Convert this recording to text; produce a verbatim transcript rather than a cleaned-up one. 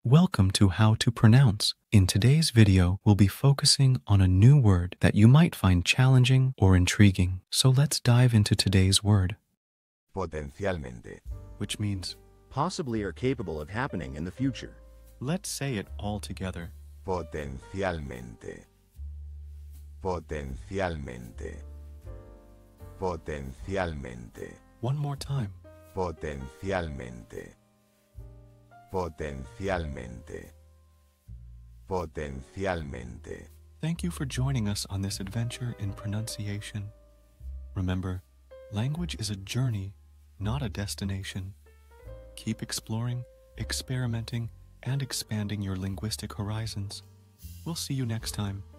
Welcome to How to Pronounce. In today's video, we'll be focusing on a new word that you might find challenging or intriguing. So let's dive into today's word. Potencialmente. Which means, possibly or capable of happening in the future. let's say it all together. Potencialmente. Potencialmente. Potencialmente. One more time. Potencialmente. Potencialmente. Potencialmente. Thank you for joining us on this adventure in pronunciation. Remember, language is a journey, not a destination. Keep exploring, experimenting, and expanding your linguistic horizons. We'll see you next time.